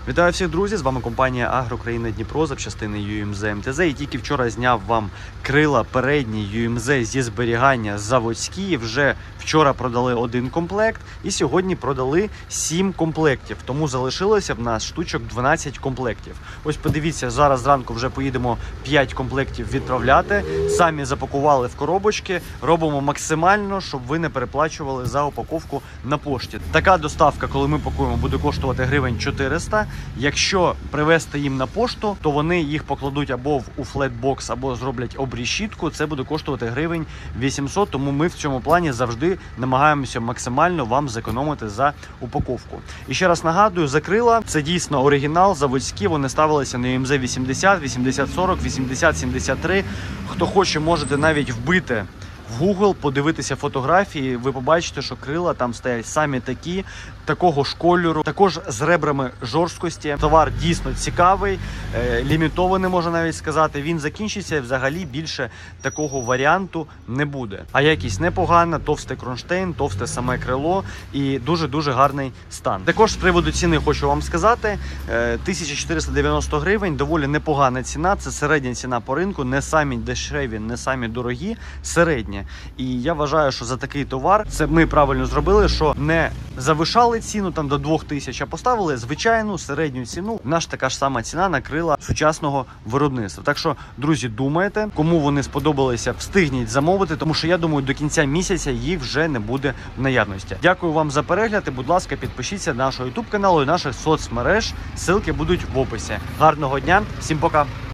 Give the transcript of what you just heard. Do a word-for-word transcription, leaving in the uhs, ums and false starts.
Вітаю всіх, друзі! З вами компанія Агрокраїна Дніпро, запчастини ю ем зет ем те зет. І тільки вчора зняв вам крила передні ю ем зет зі зберігання заводські. Вже вчора продали один комплект і сьогодні продали сім комплектів. Тому залишилося в нас штучок дванадцять комплектів. Ось подивіться, зараз зранку вже поїдемо п'ять комплектів відправляти. Самі запакували в коробочки. Робимо максимально, щоб ви не переплачували за упаковку на пошті. Така доставка, коли ми пакуємо, буде коштувати гривень чотириста. Якщо привезти їм на пошту, то вони їх покладуть або у флетбокс, або зроблять обрішітку. Це буде коштувати гривень вісімсот, тому ми в цьому плані завжди намагаємося максимально вам зекономити за упаковку. І ще раз нагадую, закрила. Це дійсно оригінал, заводські. Вони ставилися на ю ем зет вісімдесят, вісімдесят сорок, вісімдесят сімдесят три. Хто хоче, можете навіть вбити в Google, подивитися фотографії, ви побачите, що крила там стоять самі такі, такого ж кольору, також з ребрами жорсткості. Товар дійсно цікавий, е, лімітований, можна навіть сказати. Він закінчиться і взагалі більше такого варіанту не буде. А якість непогана, товстий кронштейн, товсте саме крило і дуже-дуже гарний стан. Також з приводу ціни хочу вам сказати, е, тисяча чотириста дев'яносто гривень, доволі непогана ціна, це середня ціна по ринку, не самі дешеві, не самі дорогі, середня. І я вважаю, що за такий товар це ми правильно зробили, що не завишали ціну там до двох тисяч, а поставили звичайну середню ціну. Наша така ж сама ціна на крила сучасного виробництва. Так що, друзі, думайте, кому вони сподобалися, встигніть замовити, тому що я думаю, до кінця місяця їх вже не буде в наявності. Дякую вам за перегляд і, будь ласка, підпишіться на наш ютуб канал і наших соцмереж. Ссылки будуть в описі. Гарного дня, всім пока!